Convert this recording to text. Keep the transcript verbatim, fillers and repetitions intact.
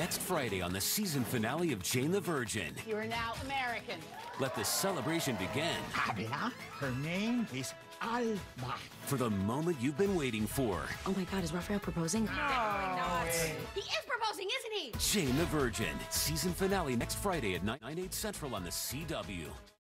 next Friday on the season finale of Jane the Virgin. You are now American. Let the celebration begin. Avila, her name is Alba. For the moment you've been waiting for. Oh my God, is Raphael proposing? No. He is proposing, isn't he? Jane the Virgin. Season finale next Friday at nine, eight central on the C W.